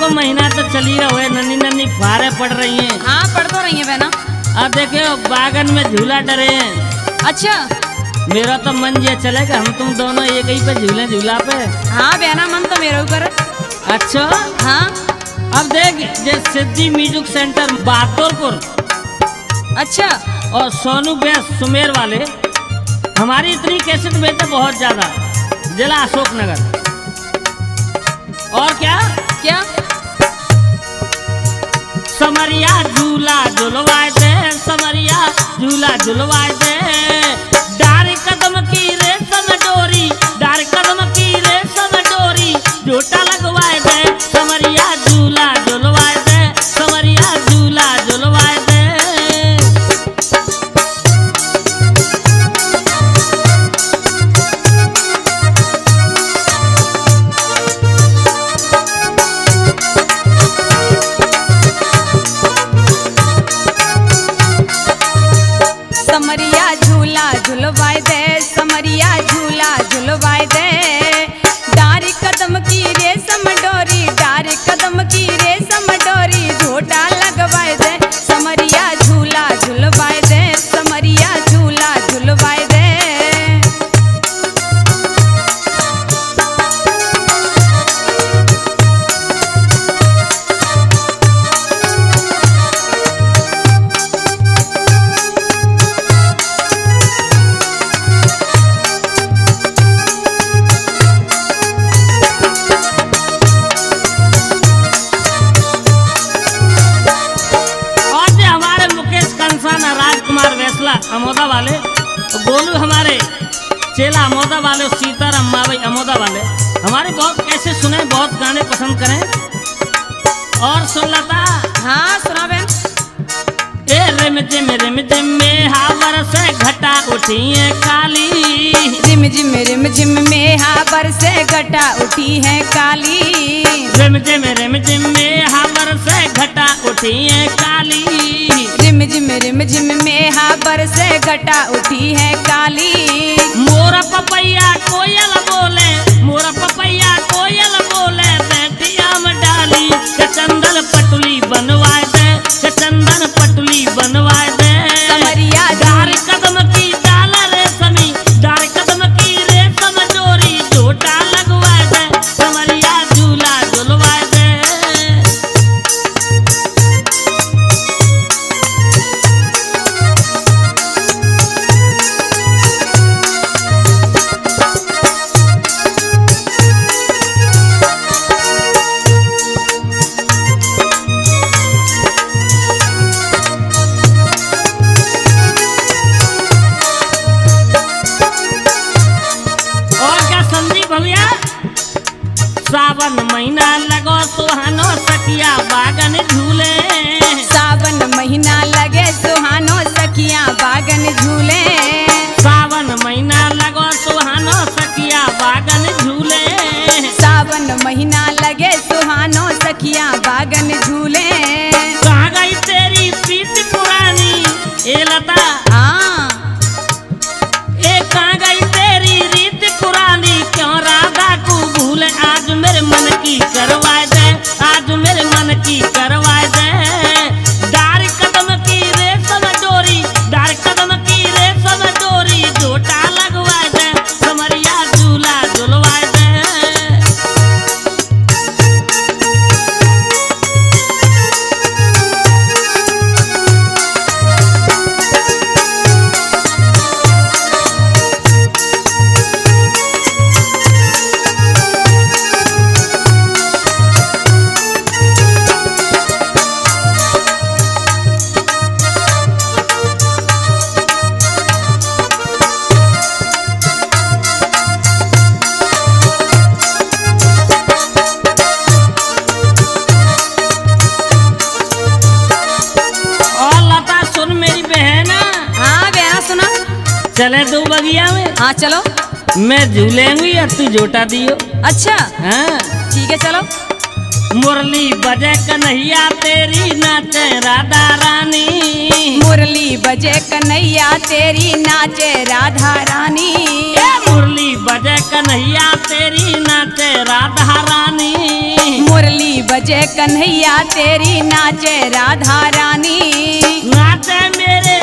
को महीना तो चली रहा है, नन्ही नन्ही फारे पड़ रही हैं। हाँ पड़ तो रही है बहना। अब देखे बागन में झूला डरे हैं। अच्छा मेरा तो मन ये चलेगा हम तुम दोनों एक ही पे झूले झूला पे। हाँ बहना मन तो मेरे ऊपर। अच्छा हाँ अब देख जे सिद्धि म्यूजिक सेंटर बहादुरपुर अच्छा और सोनू बेस सुमेर वाले हमारी इतनी कैसेट बेचते बहुत ज्यादा, जिला अशोकनगर। और क्या क्या समरिया झूला झुलवाए दे, समरिया झूला झुलवाए दे, डार कदम की रेशम डोरी, डार कदम की रेशम डोरी, झूठा लगवाए दे, समरिया झूला झुलवाए दे, समरिया झूला झुलवाए दे। समरिया झूला झुलवाए दे, समरिया झूला झुलवाए दे, डार कदम की रेशम डोरी, डार कदम की रेशम डोरी, झोटा लगवाए दे, समरिया झूला झुलवाए दे, समरिया झूला झुलवाए दे। अमोदा वाले गोलू, हमारे चेला अमोदा वाले, सीताराम मावई अमोदा वाले हमारे बहुत कैसे सुने, बहुत गाने पसंद करें। और सुन लता। हाँ सुना बहन। ए रिम जिम में हावर से घटा उठी है काली, जिम जिम में हावर से घटा उठी है काली, रिम जिम में हावर से घटा उठी है काली, रिम जिम में हावर से घटा उठी है काली। मोरा पपैया कोयल बोले, मोरा पपैया कोयल बोले, बेटिया में डाली के चंदन पटुली बनवाए दे, के चंदन पटुली बनवाए दे, समरिया डार कदम की डाल रेशमी, डार कदम की रेशम डोरी, झोटा लगवाए दे, समरिया झूला झुलवाए दे। सावन महीना लगो सुहानो सखिया बागन झूले, सावन महीना लगे सुहानो सखिया बागन झूले, सावन महीना लगो सुहानो सखिया बागन झूले, सावन महीना लगे सुहानो सखिया बागन झूले। कहाँ गई तेरी प्रीत पुरानी ए लता, हाँ ए कहाँ गई तेरी रीत पुरानी, क्यों राधा को भूले, आज मेरे मन की करवाए दे, आज मेरे मन की करवाए दे, डार कदम की रेशम डोरी, डार कदम की रेशम डोरी, झोटा लगवाए दे, समरिया झूला झुलवाए दे। चले दो बगिया में। हाँ चलो। मैं झूलेंगी और तू जोटा दियो। अच्छा हाँ ठीक है चलो। मुरली बजे कन्हैया तेरी नाचे राधा रानी, मुरली बजे कन्हैया तेरी नाचे राधा रानी, मुरली बजे कन्हैया तेरी नाचे राधा रानी। मुरली बजे कन्हैया तेरी नाचे राधा रानी। नाचे मेरे